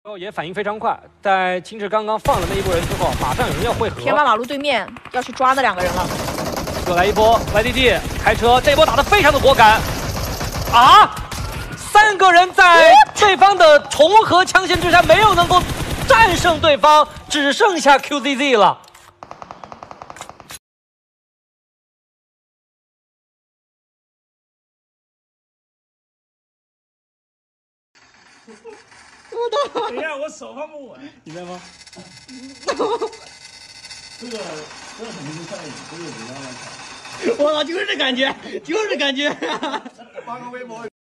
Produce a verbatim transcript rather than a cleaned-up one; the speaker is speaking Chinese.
也反应非常快，在青雉刚刚放了那一波人之后，马上有人要汇合。 天马马路对面要去抓那两个人了。 又来一波 Y D D 开车，这波打得非常的果敢啊！三个人在对方的重合枪线之下，没有能够战胜对方，只剩下 Q Z Z 了。 我操！等一下，我手放不稳，你在吗？这个这个肯定是上瘾，这个不让他看。我操，就是这感觉，就是这感觉。发个微博。